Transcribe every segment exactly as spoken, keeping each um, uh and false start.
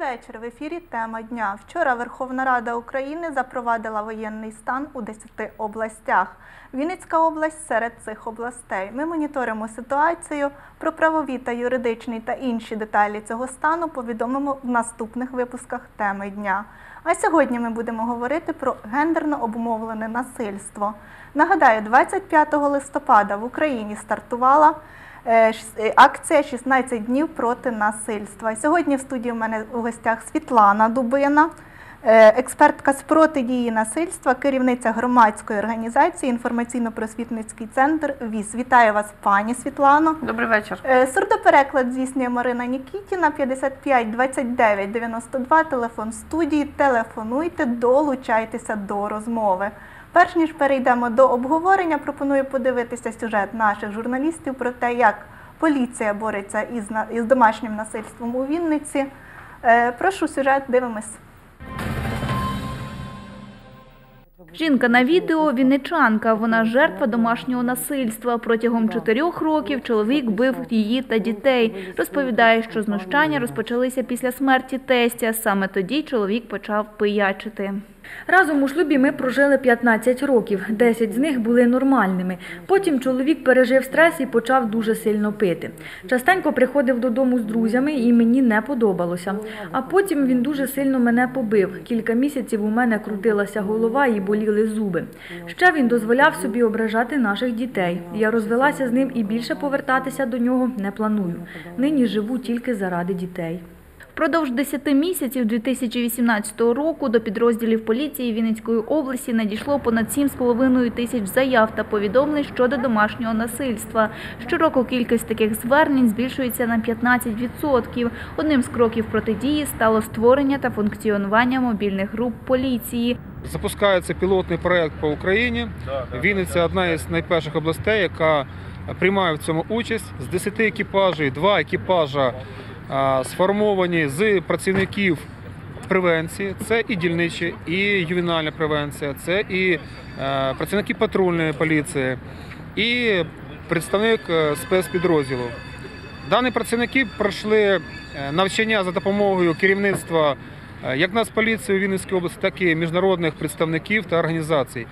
вечір. В ефірі «Тема дня». Вчора Верховна Рада України запровадила воєнний стан у десяти областях. Вінницька область серед цих областей. Ми моніторимо ситуацію. Про правові та юридичні та інші деталі цього стану повідомимо в наступних випусках «Теми дня». А сьогодні ми будемо говорити про гендерно обумовлене насильство. Нагадаю, двадцять п'ятого листопада в Україні стартувала акція «шістнадцять днів проти насильства». Сьогодні в студії у мене у гостях Світлана Дубина, експертка з протидії насильства, керівниця громадської організації «Інформаційно-просвітницький центр ВІС». Вітаю вас, пані Світлано. Добрий вечір. Сурдопереклад здійснює Марина Нікітіна, п'ятдесят п'ять двадцять дев'ять дев'яносто два, телефон студії. Телефонуйте, долучайтеся до розмови. Перш ніж перейдемо до обговорення, пропоную подивитися сюжет наших журналістів про те, як поліція бореться із, із домашнім насильством у Вінниці. Е, прошу сюжет, дивимось. Жінка на відео – вінничанка. Вона жертва домашнього насильства. Протягом чотирьох років чоловік бив її та дітей. Розповідає, що знущання розпочалися після смерті тестя. Саме тоді чоловік почав пиячити. Разом у шлюбі ми прожили п'ятнадцять років, десять з них були нормальними. Потім чоловік пережив стрес і почав дуже сильно пити. Частенько приходив додому з друзями і мені не подобалося. А потім він дуже сильно мене побив. Кілька місяців у мене крутилася голова і боліли зуби. Ще він дозволяв собі ображати наших дітей. Я розвелася з ним і більше повертатися до нього не планую. Нині живу тільки заради дітей. Впродовж десяти місяців дві тисячі вісімнадцятого року до підрозділів поліції Вінницької області надійшло понад сім з половиною тисяч заяв та повідомлень щодо домашнього насильства. Щороку кількість таких звернень збільшується на п'ятнадцять відсотків. Одним з кроків протидії стало створення та функціонування мобільних груп поліції. Запускається пілотний проєкт по Україні. Вінниця – одна із найперших областей, яка приймає в цьому участь. З десяти екіпажів, два екіпажа сформовані з працівників превенції, це і дільничі, і ювенальна превенція, це і працівники патрульної поліції, і представник спецпідрозділу. Дані працівники пройшли навчання за допомогою керівництва як Нацполіції у Вінницькій області, так і міжнародних представників та організацій.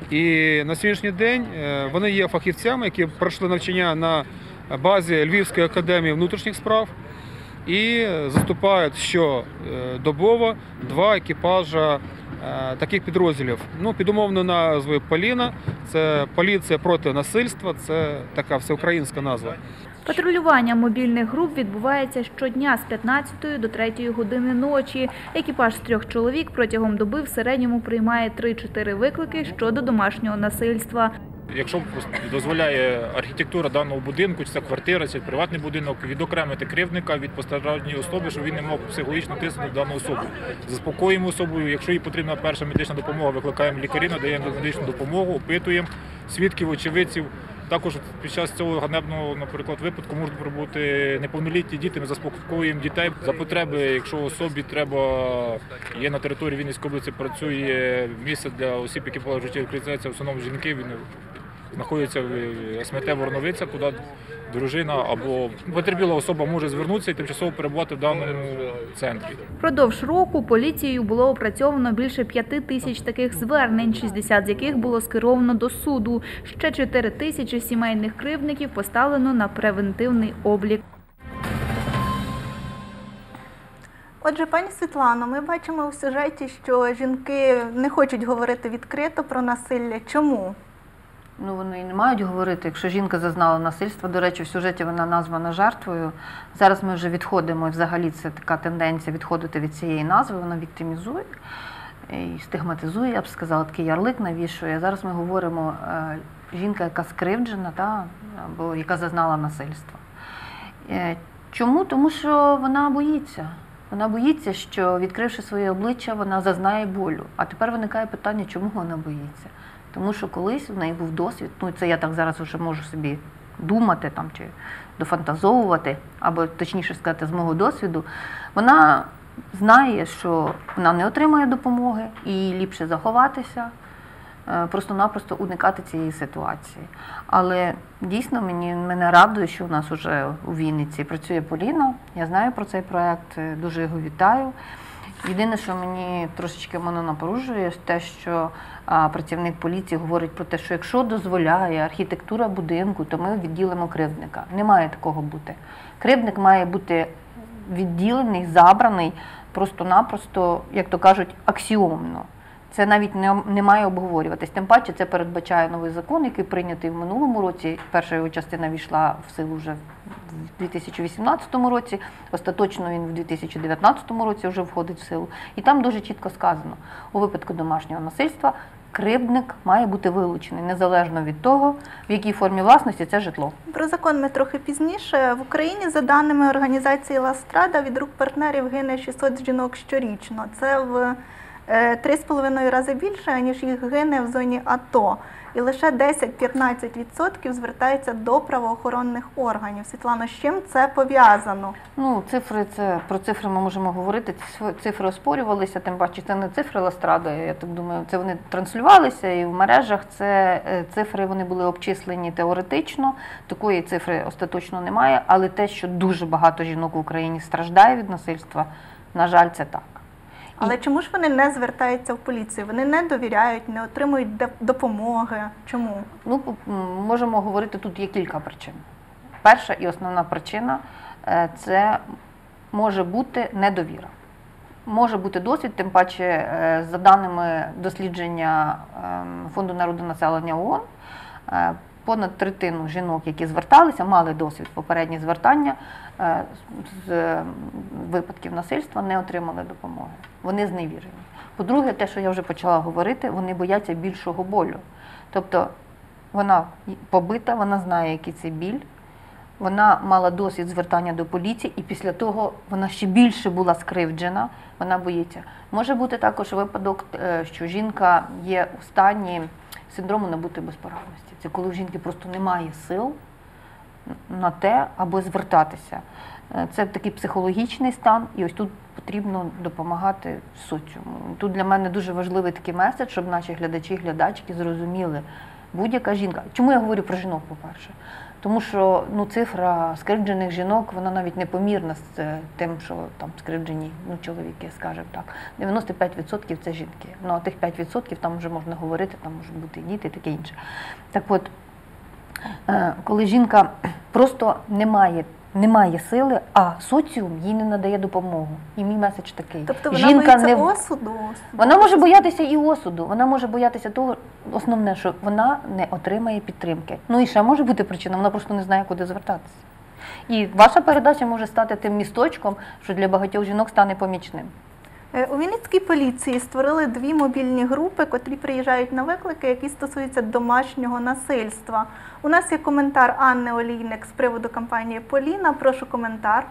І на сьогоднішній день вони є фахівцями, які пройшли навчання на базі Львівської академії внутрішніх справ. І заступають щодобово два екіпажа таких підрозділів. Ну, під умовною назвою «Поліна» – це «Поліція проти насильства», це така всеукраїнська назва. Патрулювання мобільних груп відбувається щодня з п'ятнадцятої до третьої години ночі. Екіпаж з трьох чоловік протягом доби в середньому приймає три-чотири виклики щодо домашнього насильства. Якщо дозволяє архітектура даного будинку, чи це квартира, чи приватний будинок, відокремити кривдника від постраждалої особи, щоб він не мог психологічно тиснути дану особу. Заспокоїмо особу, якщо їй потрібна перша медична допомога, викликаємо лікарів, надаємо медичну допомогу, опитуємо свідків, очевидців. Також під час цього ганебного, наприклад, випадку можуть прибути неповнолітні діти, ми заспокоюємо дітей. За потреби, якщо особі треба, є на території Вінницької області, працює місце для осіб, які попали в життєві кризиси, в основному жінки, знаходяться в СМТ Вороновиця, куди дружина або потерпіла особа може звернутися і тимчасово перебувати в даному центрі. Впродовж року поліцією було опрацьовано більше п'яти тисяч таких звернень, шістдесят з яких було скеровано до суду. Ще чотири тисячі сімейних кривдників поставлено на превентивний облік. Отже, пані Світлано, ми бачимо у сюжеті, що жінки не хочуть говорити відкрито про насилля. Чому? Ну, вони і не мають говорити, якщо жінка зазнала насильства. До речі, в сюжеті вона названа жертвою. Зараз ми вже відходимо, і взагалі це така тенденція відходити від цієї назви. Вона віктимізує і стигматизує, я б сказала, такий ярлик навішує. Зараз ми говоримо жінка, яка скривджена, та, або яка зазнала насильства. Чому? Тому що вона боїться. Вона боїться, що, відкривши своє обличчя, вона зазнає болю. А тепер виникає питання, чому вона боїться. Тому що колись в неї був досвід, ну це я так зараз вже можу собі думати там, чи дофантазовувати, або точніше сказати, з мого досвіду, вона знає, що вона не отримає допомоги, і ліпше заховатися, просто-напросто уникати цієї ситуації. Але дійсно мені, мене радує, що у нас вже у Вінниці працює Поліна. Я знаю про цей проєкт, дуже його вітаю. Єдине, що мені трошечки мене напружує, те, що а, працівник поліції говорить про те, що якщо дозволяє архітектура будинку, то ми відділимо кривдника. Не має такого бути. Кривдник має бути відділений, забраний просто-напросто, як то кажуть, аксіомно. Це навіть не, не має обговорюватись. Тим паче це передбачає новий закон, який прийнятий в минулому році. Перша його частина війшла в силу вже в дві тисячі вісімнадцятому році, остаточно він в дві тисячі дев'ятнадцятому році вже входить в силу. І там дуже чітко сказано, у випадку домашнього насильства кривдник має бути вилучений, незалежно від того, в якій формі власності це житло. Про закон ми трохи пізніше. В Україні, за даними організації «Ластрада», від рук партнерів гине шістсот жінок щорічно. Це в три з половиною рази більше, ніж їх гине в зоні АТО. І лише десять-п'ятнадцять відсотків звертається до правоохоронних органів. Світлано, з чим це пов'язано? Ну, цифри, це, про цифри ми можемо говорити, ці цифри оспорювалися, тим паче це не цифри Ластрада, я так думаю, це вони транслювалися і в мережах, це цифри, вони були обчислені теоретично, такої цифри остаточно немає, але те, що дуже багато жінок в Україні страждає від насильства, на жаль, це так. Але чому ж вони не звертаються в поліцію? Вони не довіряють, не отримують допомоги. Чому? Ну, можемо говорити, тут є кілька причин. Перша і основна причина – це може бути недовіра. Може бути досвід, тим паче, за даними дослідження Фонду народонаселення ООН, понад третину жінок, які зверталися, мали досвід попередні звертання з випадків насильства, не отримали допомоги. Вони зневірені. По-друге, те, що я вже почала говорити, вони бояться більшого болю. Тобто вона побита, вона знає, який це біль, вона мала досвід звертання до поліції, і після того вона ще більше була скривджена, вона боїться. Може бути також випадок, що жінка є у стані синдрому набутої безпорадності. Це коли в жінки просто немає сил на те, аби звертатися. Це такий психологічний стан, і ось тут потрібно допомагати соціуму. Тут для мене дуже важливий такий меседж, щоб наші глядачі і глядачки зрозуміли, будь-яка жінка. Чому я говорю про жінок, по-перше? Тому що ну, цифра скривджених жінок, вона навіть не помірна з тим, що там скривджені ну, чоловіки, скажімо так. дев'яносто п'ять відсотків це жінки. Ну, а тих п'ять відсотків там вже можна говорити, там можуть бути діти і таке інше. Так от, коли жінка просто не має, не має сили, а соціум їй не надає допомогу. І мій меседж такий. Тобто вона жінка боїться не... осуду? Вона може боятися і осуду, вона може боятися того, основне, що вона не отримає підтримки. Ну і ще може бути причина, вона просто не знає, куди звертатися. І ваша передача може стати тим місточком, що для багатьох жінок стане помічним. У Вінницькій поліції створили дві мобільні групи, котрі приїжджають на виклики, які стосуються домашнього насильства. У нас є коментар Анни Олійник з приводу кампанії «Поліна». Прошу коментар.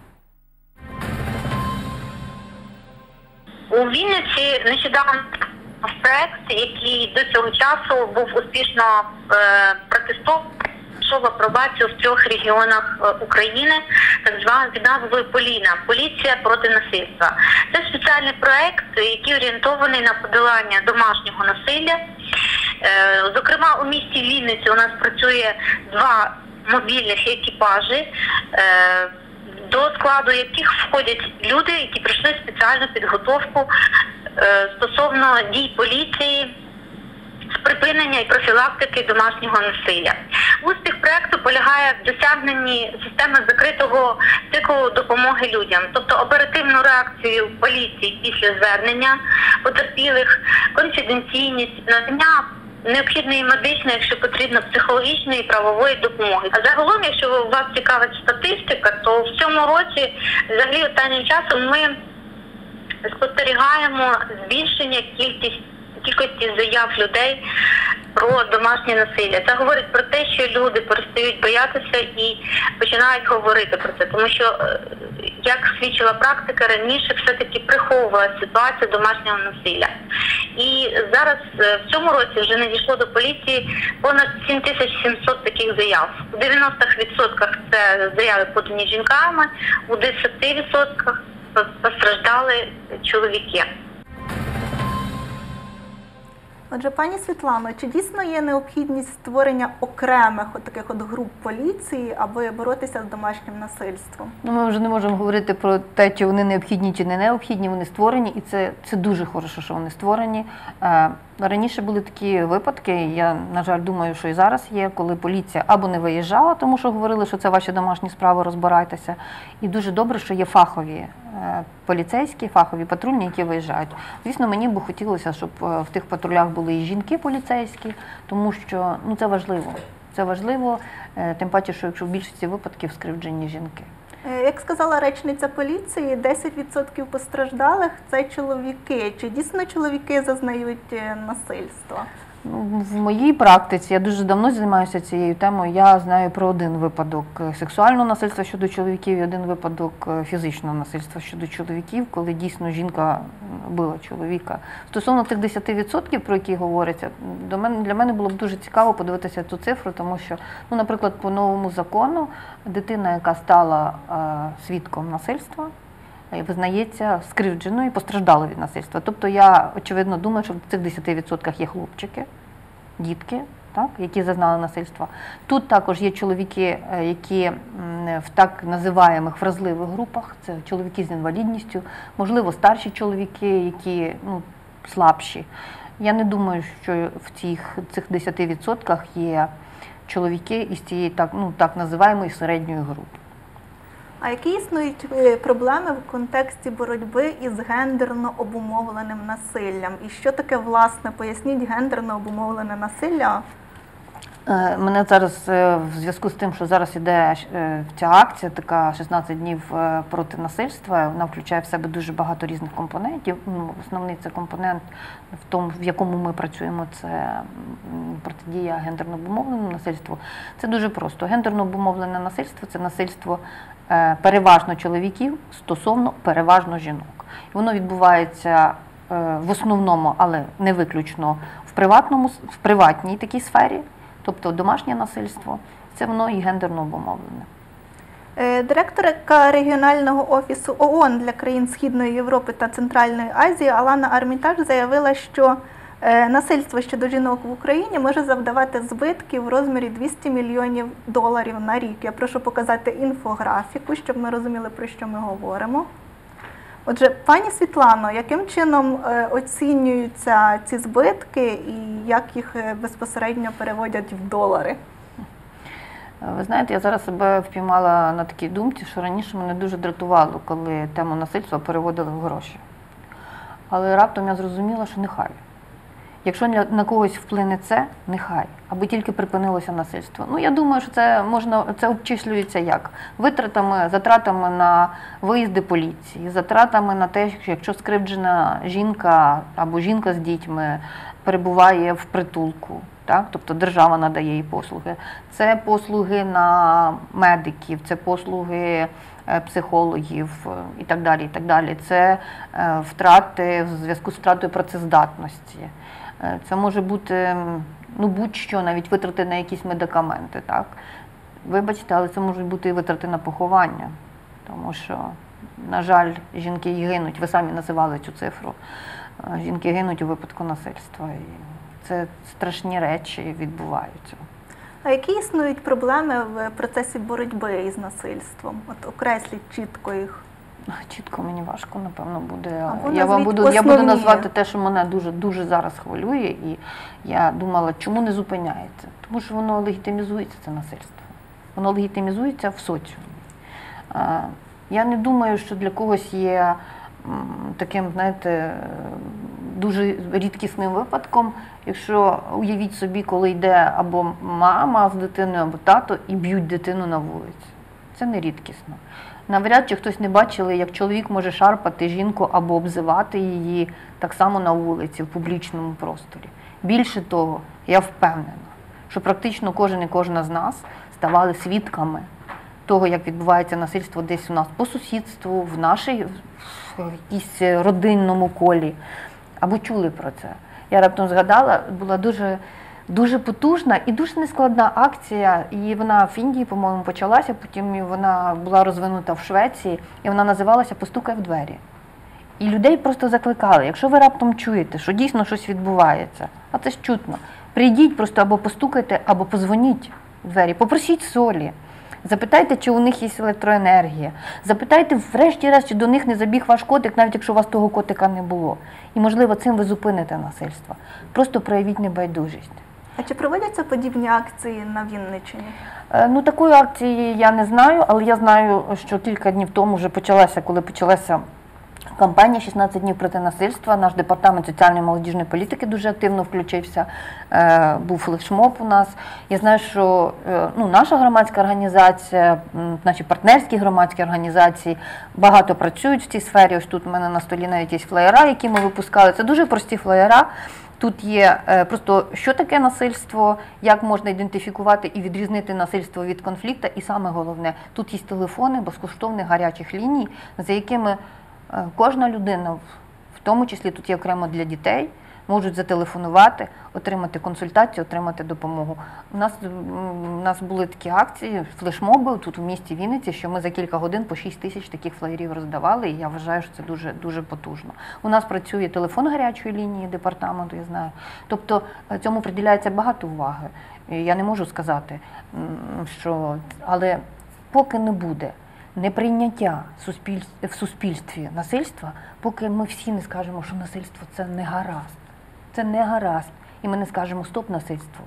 У Вінниці нещодавно проект, який до цього часу був успішно е, протестований, пройшов апробацію в трьох регіонах України, так званий під назвою «Поліна» – «Поліція проти насильства». Це спеціальний проект, який орієнтований на подолання домашнього насилля. Зокрема, у місті Вінниці у нас працює два мобільних екіпажі, до складу яких входять люди, які пройшли спеціальну підготовку стосовно дій поліції з припинення і профілактики домашнього насилля. Успіх проєкту полягає в досягненні системи закритого циклу допомоги людям, тобто оперативну реакцію поліції після звернення потерпілих, конфіденційність, надання необхідної медичної, якщо потрібно, психологічної і правової допомоги. А загалом, якщо вас цікавить статистика, то в цьому році, взагалі останнім часом, ми спостерігаємо збільшення кількість кількості заяв людей про домашнє насилля. Це говорить про те, що люди перестають боятися і починають говорити про це. Тому що, як свідчила практика, раніше все-таки приховувала ситуацію домашнього насилля. І зараз в цьому році вже надійшло до поліції понад сім тисяч сімсот таких заяв. У дев'яноста відсотках це заяви подані жінками, у десяти відсотках постраждали чоловіки. Отже, пані Світлано, чи дійсно є необхідність створення окремих от таких от груп поліції, аби боротися з домашнім насильством? Ну, ми вже не можемо говорити про те, чи вони необхідні, чи не необхідні. Вони створені, і це, це дуже хорошо, що вони створені. Е, раніше були такі випадки, я, на жаль, думаю, що і зараз є, коли поліція або не виїжджала, тому що говорили, що це ваші домашні справи, розбирайтеся. І дуже добре, що є фахові е, поліцейські, фахові патрульні, які виїжджають. Звісно, мені б хотілося, щоб в тих патрулях були і жінки поліцейські, тому що ну, це важливо. Це важливо, тим паче, що якщо в більшості випадків скривджені жінки. Як сказала речниця поліції, десять відсотків постраждалих – це чоловіки. Чи дійсно чоловіки зазнають насильства? В моїй практиці, я дуже давно займаюся цією темою, я знаю про один випадок сексуального насильства щодо чоловіків і один випадок фізичного насильства щодо чоловіків, коли дійсно жінка била чоловіка. Стосовно тих десяти відсотків, про які говориться, до мене, для мене було б дуже цікаво подивитися цю цифру, тому що, ну, наприклад, по новому закону дитина, яка стала е, свідком насильства, визнається скривдженою і постраждалою від насильства. Тобто я, очевидно, думаю, що в цих десяти відсотках є хлопчики, дітки, так, які зазнали насильства. Тут також є чоловіки, які в так називаємих вразливих групах, це чоловіки з інвалідністю, можливо, старші чоловіки, які ну, слабші. Я не думаю, що в цих, цих десяти відсотках є чоловіки із цієї так, ну, так називаємої середньої групи. А які існують проблеми в контексті боротьби із гендерно обумовленим насиллям? І що таке, власне, поясніть, гендерно обумовлене насилля? Мене зараз, в зв'язку з тим, що зараз іде ця акція, така шістнадцять днів проти насильства, вона включає в себе дуже багато різних компонентів. Ну, основний це компонент в тому, в якому ми працюємо, це протидія гендерно обумовленому насильству. Це дуже просто. Гендерно обумовлене насильство – це насильство переважно чоловіків стосовно переважно жінок. І воно відбувається в основному, але не виключно, в приватному, в приватній такій сфері. Тобто домашнє насильство, це воно і гендерно обумовлене. Директорка регіонального офісу ООН для країн Східної Європи та Центральної Азії Алана Армітаж заявила, що насильство щодо жінок в Україні може завдавати збитків в розмірі двісті мільйонів доларів на рік. Я прошу показати інфографіку, щоб ми розуміли, про що ми говоримо. Отже, пані Світлано, яким чином оцінюються ці збитки і як їх безпосередньо переводять в долари? Ви знаєте, я зараз себе впіймала на такій думці, що раніше мене дуже дратувало, коли тему насильства переводили в гроші. Але раптом я зрозуміла, що нехай. Якщо на когось вплине це, нехай, аби тільки припинилося насильство. Ну, я думаю, що це можна, це обчислюється як? Витратами, затратами на виїзди поліції, затратами на те, що якщо скривджена жінка або жінка з дітьми перебуває в притулку, так? Тобто держава надає їй послуги. Це послуги на медиків, це послуги психологів і так далі, і так далі. Це втрати в зв'язку з втратою працездатності. Це може бути, ну, будь-що, навіть витрати на якісь медикаменти, так? Вибачте, але це можуть бути і витрати на поховання, тому що, на жаль, жінки і гинуть, ви самі називали цю цифру, жінки гинуть у випадку насильства, і це страшні речі відбуваються. А які існують проблеми в процесі боротьби із насильством? От окресліть чітко їх. Чітко мені важко, напевно, буде. Або я вам буду, основні. я буду назвати те, що мене дуже, дуже зараз хвилює, і я думала, чому не зупиняється? Тому що воно легітимізується, це насильство. Воно легітимізується в соціумі. Я не думаю, що для когось є таким, знаєте, дуже рідкісним випадком, якщо уявіть собі, коли йде або мама з дитиною, або тато і б'ють дитину на вулиці. Це не рідкісно. Навряд чи хтось не бачили, як чоловік може шарпати жінку або обзивати її так само на вулиці, в публічному просторі. Більше того, я впевнена, що практично кожен і кожна з нас ставали свідками того, як відбувається насильство десь у нас по сусідству, в нашій в якійсь родинному колі, або чули про це. Я раптом згадала, була дуже, дуже потужна і дуже нескладна акція, і вона в Індії, по-моєму, почалася, потім вона була розвинута в Швеції, і вона називалася «Постукай в двері». І людей просто закликали, якщо ви раптом чуєте, що дійсно щось відбувається, а це ж чутно, прийдіть просто або постукайте, або позвоніть в двері, попросіть солі, запитайте, чи у них є електроенергія, запитайте врешті-решт, чи до них не забіг ваш котик, навіть якщо у вас того котика не було. І, можливо, цим ви зупините насильство. Просто проявіть небайдужість. А чи проводяться подібні акції на Вінниччині? Е, Ну, такої акції я не знаю, але я знаю, що кілька днів тому вже почалася, коли почалася кампанія «шістнадцять днів проти насильства». Наш департамент соціальної і молодіжної політики дуже активно включився. Е, був флешмоб у нас. Я знаю, що е, ну, наша громадська організація, м, наші партнерські громадські організації багато працюють в цій сфері. Ось тут у мене на столі навіть є флеєра, які ми випускали. Це дуже прості флеєра. Тут є е, просто, що таке насильство, як можна ідентифікувати і відрізнити насильство від конфлікту. І саме головне, тут є телефони безкоштовних гарячих ліній, за якими е, кожна людина, в тому числі тут є окремо для дітей, можуть зателефонувати, отримати консультацію, отримати допомогу. У нас, у нас були такі акції, флешмоби тут у місті Вінниці, що ми за кілька годин по шість тисяч таких флаєрів роздавали, і я вважаю, що це дуже, дуже потужно. У нас працює телефон гарячої лінії департаменту, я знаю. Тобто цьому приділяється багато уваги. Я не можу сказати, що... Але поки не буде неприйняття в суспільстві насильства, поки ми всі не скажемо, що насильство – це не гаразд. Це не гаразд. І ми не скажемо «стоп насильству».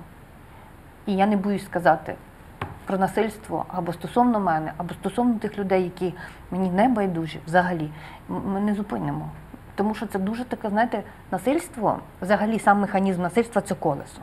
І я не боюсь сказати про насильство або стосовно мене, або стосовно тих людей, які мені не байдужі взагалі, ми не зупинимо. Тому що це дуже таке, знаєте, насильство, взагалі сам механізм насильства – це колесо.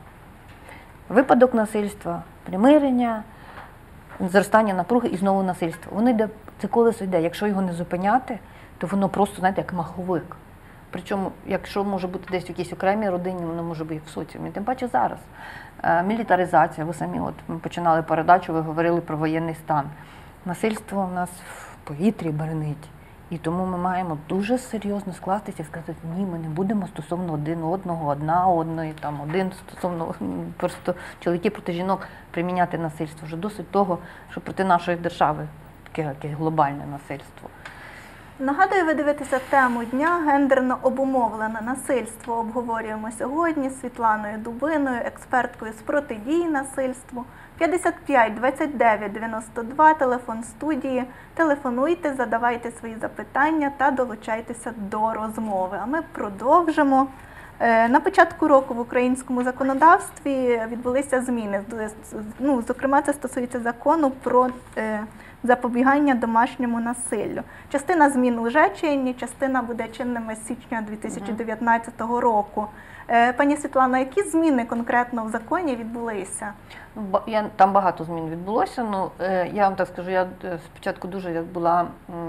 Випадок насильства, примирення, зростання напруги і знову насильство. Воно йде, це колесо йде. Якщо його не зупиняти, то воно просто, знаєте, як маховик. Причому, якщо може бути десь в якійсь окремій родині, воно може бути в соціумі. Тим паче зараз. Е, мілітаризація, ви самі, от ми починали передачу, ви говорили про воєнний стан. Насильство у нас в повітрі бренить. І тому ми маємо дуже серйозно скластися і сказати, ні, ми не будемо стосовно один одного, одна одної, там, один стосовно просто чоловіків проти жінок приміняти насильство. Вже досить того, що проти нашої держави таке, таке глобальне насильство. Нагадую, ви дивитеся тему дня «Гендерно обумовлене насильство». Обговорюємо сьогодні з Світланою Дубиною, експерткою з протидії насильству. п'ятдесят п'ять двадцять дев'ять дев'яносто два, телефон студії. Телефонуйте, задавайте свої запитання та долучайтеся до розмови. А ми продовжимо. На початку року в українському законодавстві відбулися зміни. Ну, зокрема, це стосується закону про запобігання домашньому насиллю. Частина змін вже чинні, частина буде чинними з січня дві тисячі дев'ятнадцятого року. Пані Світлано, які зміни конкретно в законі відбулися? Я, там багато змін відбулося. Ну, я вам так скажу, я спочатку дуже як була,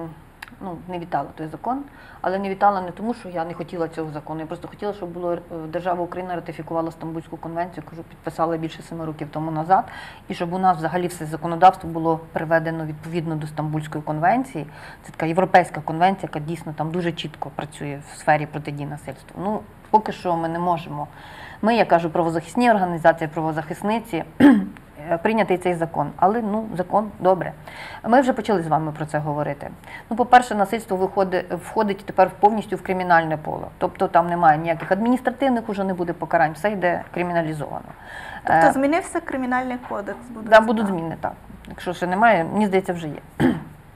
ну, не вітала той закон, але не вітала не тому, що я не хотіла цього закону. Я просто хотіла, щоб було, держава Україна ратифікувала Стамбульську конвенцію, яку підписала більше семи років тому назад, і щоб у нас взагалі все законодавство було приведено відповідно до Стамбульської конвенції. Це така європейська конвенція, яка дійсно там дуже чітко працює в сфері протидії насильству. Ну, поки що ми не можемо. Ми, я кажу, правозахисні організації, правозахисниці, прийнятий цей закон. Але, ну, закон добре. Ми вже почали з вами про це говорити. Ну, по-перше, насильство виходить, входить тепер повністю в кримінальне поле. Тобто там немає ніяких адміністративних, уже не буде покарань, все йде криміналізовано. Тобто змінився кримінальний кодекс? Так, да, будуть зміни, так. Якщо ще немає, мені здається, вже є.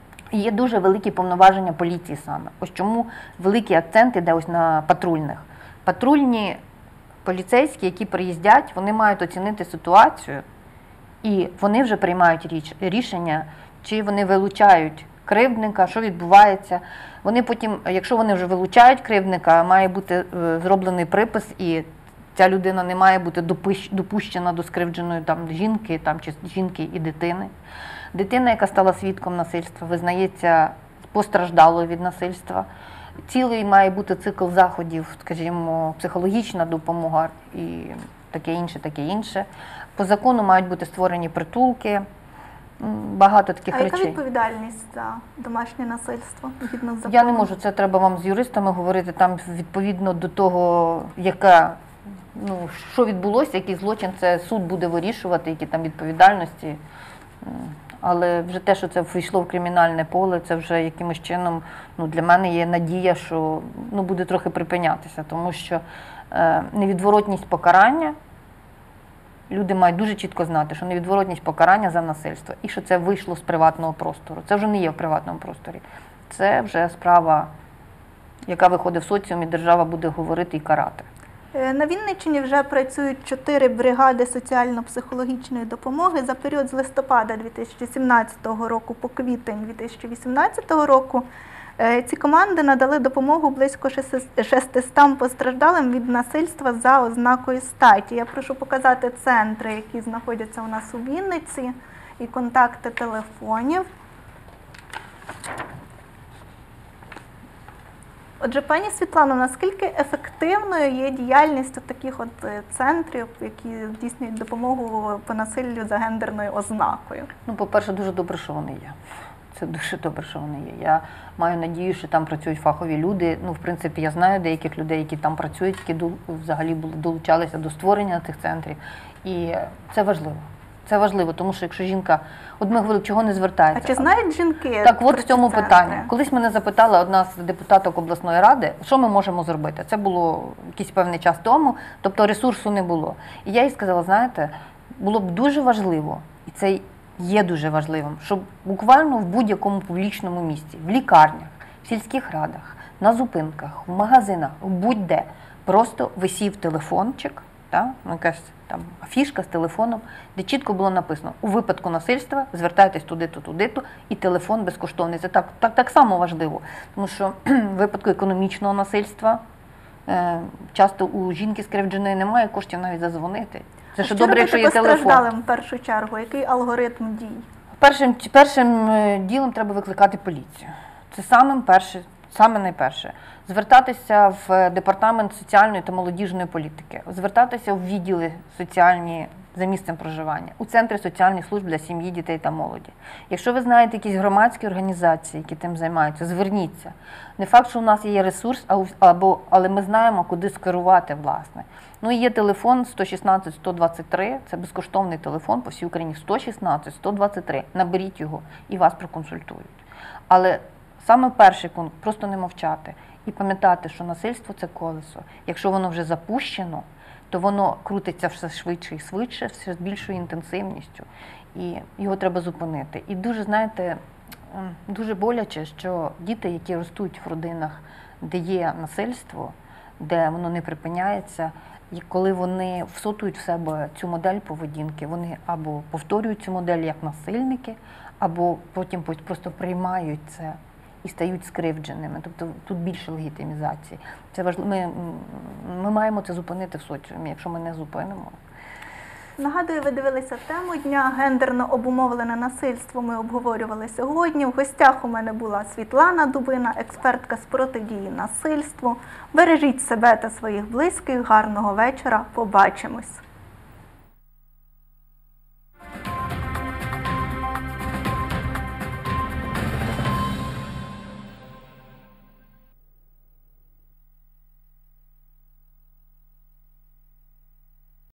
Є дуже великі повноваження поліції саме. Ось чому великий акцент іде ось на патрульних. Патрульні поліцейські, які приїздять, вони мають оцінити ситуацію, і вони вже приймають річ, рішення, чи вони вилучають кривдника, що відбувається. Вони потім, якщо вони вже вилучають кривдника, має бути е, зроблений припис, і ця людина не має бути допущена до скривдженої там, жінки, там, чи жінки і дитини. Дитина, яка стала свідком насильства, визнається постраждалою від насильства. Цілий має бути цикл заходів, скажімо, психологічна допомога і таке інше, таке інше. По закону мають бути створені притулки, багато таких речей. А яка відповідальність за домашнє насильство? Згідно з законом? Я не можу, це треба вам з юристами говорити, там відповідно до того, яка, ну, що відбулося, який злочин, це суд буде вирішувати, які там відповідальності. Але вже те, що це війшло в кримінальне поле, це вже якимось чином, ну, для мене є надія, що, ну, буде трохи припинятися, тому що е, невідворотність покарання, люди мають дуже чітко знати, що невідворотність покарання за насильство і що це вийшло з приватного простору. Це вже не є в приватному просторі. Це вже справа, яка виходить в соціум, і держава буде говорити і карати. На Вінниччині вже працюють чотири бригади соціально-психологічної допомоги. За період з листопада дві тисячі сімнадцятого року по квітень дві тисячі вісімнадцятого року ці команди надали допомогу близько шестистам постраждалим від насильства за ознакою статі. Я прошу показати центри, які знаходяться у нас у Вінниці, і контакти телефонів. Отже, пані Світлано, наскільки ефективною є діяльність от таких от центрів, які здійснюють допомогу по насиллю за гендерною ознакою? Ну, по-перше, дуже добре, що вони є. Це дуже добре, що вони є. Я маю надію, що там працюють фахові люди. Ну, в принципі, я знаю деяких людей, які там працюють, які взагалі були, долучалися до створення цих центрів. І це важливо. Це важливо, тому що якщо жінка, от ми говорили, чого не звертається. А чи знають жінки? Так, от в цьому центри? питанні. Колись мене запитала одна з депутаток обласної ради, що ми можемо зробити. Це було якийсь певний час тому, тобто ресурсу не було. І я їй сказала, знаєте, було б дуже важливо, і це є дуже важливим, щоб буквально в будь-якому публічному місці, в лікарнях, в сільських радах, на зупинках, в магазинах, будь-де, просто висів телефончик, та, якась там афішка з телефоном, де чітко було написано, у випадку насильства звертайтесь туди-то, туди-то, і телефон безкоштовний. Це так, так, так само важливо, тому що в випадку економічного насильства е, часто у жінки скривдженої немає коштів навіть задзвонити. Це що добре, якщо є телефон. Постраждалим в першу чергу? Який алгоритм дій? Першим, першим ділом треба викликати поліцію. Це самим перше, саме найперше. Звертатися в департамент соціальної та молодіжної політики, звертатися в відділи соціальні за місцем проживання, у центри соціальних служб для сім'ї, дітей та молоді. Якщо ви знаєте якісь громадські організації, які тим займаються, зверніться. Не факт, що у нас є ресурс, або, але ми знаємо, куди скерувати, власне. Ну і є телефон сто шістнадцять сто двадцять три, це безкоштовний телефон по всій Україні, сто шістнадцять сто двадцять три, наберіть його і вас проконсультують. Але саме перший пункт – просто не мовчати і пам'ятати, що насильство – це колесо. Якщо воно вже запущено, то воно крутиться все швидше і швидше, все з більшою інтенсивністю, і його треба зупинити. І дуже, знаєте, дуже боляче, що діти, які ростуть в родинах, де є насильство, де воно не припиняється, і коли вони всотують в себе цю модель поведінки, вони або повторюють цю модель як насильники, або потім просто приймають це і стають скривдженими. Тобто тут більше легітимізації. Це важливо. Ми, ми маємо це зупинити в соціумі, якщо ми не зупинимо. Нагадую, ви дивилися тему дня «Гендерно обумовлене насильство». Ми обговорювали сьогодні. В гостях у мене була Світлана Дубина, експертка з протидії насильству. Бережіть себе та своїх близьких. Гарного вечора. Побачимось.